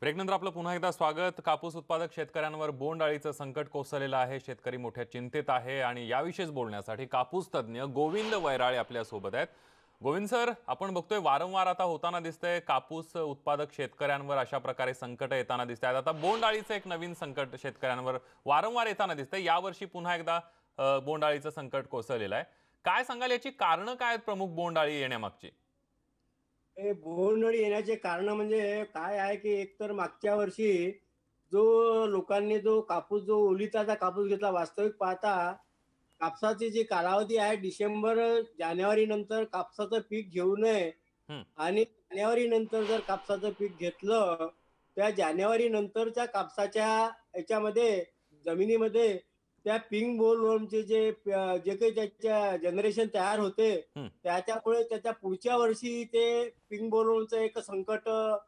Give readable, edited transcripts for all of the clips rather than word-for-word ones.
ब्रेकनंतर आपलं पुन्हा एकदा स्वागत। कापूस उत्पादक शेतकऱ्यांवर बोंडअळीचं संकट कोसळलेलं आहे। शेतकरी मोठ्या चिंतेत आहे आणि याविषयीच बोलण्यासाठी कापूस तज्ञ गोविंद वैराळे आपल्या सोबत आहेत। गोविंद सर, आपण बघतोय वारंवार आता होताना दिसतंय कापूस उत्पादक शेतकऱ्यांवर अशा प्रकारे संकट येताना दिसतात। आता बोंडअळीचं एक नवीन संकट शेतकऱ्यांवर वारंवार येताना दिसतंय। यावर्षी पुन्हा एकदा बोंडअळीचं संकट कोसळलेलं आहे। काय सांगाल, याची कारणं काय आहेत प्रमुख बोंडअळी येण्यामागची? हे बोंडअळी येण्याचे कारण म्हणजे काय आहे, की एकतर मागच्या वर्षी जो लोकांनी जो कापूस जो ओलिताचा कापूस घेतला, वास्तविक पाहता कापसाची जी कालावधी आहे डिसेंबर जानेवारी नंतर कापसाचं पीक घेऊ नये हं, आणि जानेवारी नंतर जर कापसाचं पीक घेतलं, त्या जानेवारी नंतरच्या कापसाच्या याच्यामध्ये जमिनीमध्ये त्या पिंक बोलवर्मचे जे काही त्याच्या जनरेशन तयार होते, हं, त्याच्यामुळे त्याच्या पुढच्या वर्षी ते पिंक बोलवर्मचं एक संकट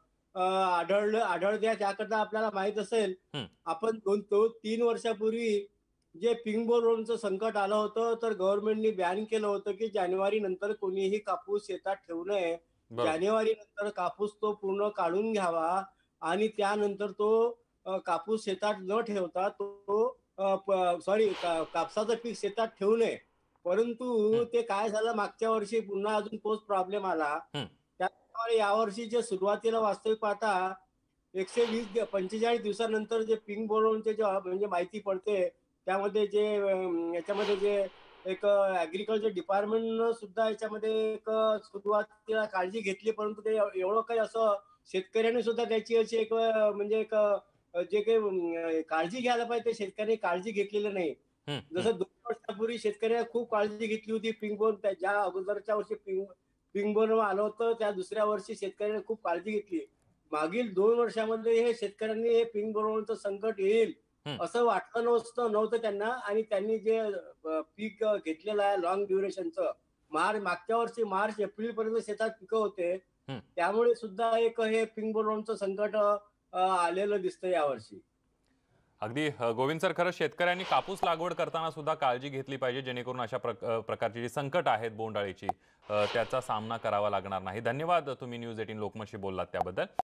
आढळते. त्याकरता आपल्याला माहित असेल, हं, आपण 2-3 वर्षापूर्वी जे पिंक बोलवर्मचं संकट आलं होतं, तर गव्हर्नमेंटनी बॅन केलं होतं, की जानेवारी नंतर कोणीही कापूस शेतात ठेवू नये. बरोबर. जानेवारी नंतर कापूस तो पूर्ण काढून घ्यावा आणि त्यानंतर तो कापूस शेतात न ठेवता तो सॉरी कापसाचं पीक शेतात ठेवू नये. परंतु हं, ते काय झालं, मागच्या वर्षी पुन्हा अजून तोच प्रॉब्लेम आला. हं, त्यामुळे यावर्षी जे सुरुवातीला वास्तविक पाहता 120 45 दिवसानंतर जे पिंक बोर्डचे जे म्हणजे माहिती पडते, त्यामध्ये याच्यामध्ये जे एक डिपार्टमेंटनं सुद्धा याच्यामध्ये एक सुरुवातीला काळजी घेतली, परंतु ते एवढं काही असं शेतकऱ्यांनी सुद्धा त्याची अशी एक म्हणजे एक जे काही काळजी घ्यायला पाहिजे, ते शेतकऱ्यांनी काळजी घेतलेली नाही. हं, हं. जसं 2 वर्षापूर्वी शेतकऱ्यांनी खूप काळजी घेतली होती पिंक बोर्ड, ज्या अगोदरच्या वर्षी पिंक बोर्ड आलं होतं, त्या दुसऱ्या वर्षी शेतकऱ्यांनी खूप काळजी घेतली. मागील 2 वर्षामध्ये हे शेतकऱ्यांनी हे पिंक बोर्डचं संकट येईल हं. असं वाटलं नव्हतं त्यांना आणि त्यांनी जे पीक घेतलेलं आहे लाँग ड्युरेशनचं, मागच्या वर्षी मार्च एप्रिलपर्यंत शेतात पिकं होते. हं. त्यामुळे सुद्धा एक हे पिंक बोर्डचं संकट आलेलं दिसतं यावर्षी. अगदी गोविंद सर, खरंच शेतकऱ्यांनी कापूस लागवड करताना सुद्धा काळजी घेतली पाहिजे, जेणेकरून अशा प्रकारची जी संकट आहेत बोंडअळीची त्याचा सामना करावा लागणार नाही। धन्यवाद, तुम्ही न्यूज 18 लोकमतशी बोललात त्याबद्दल।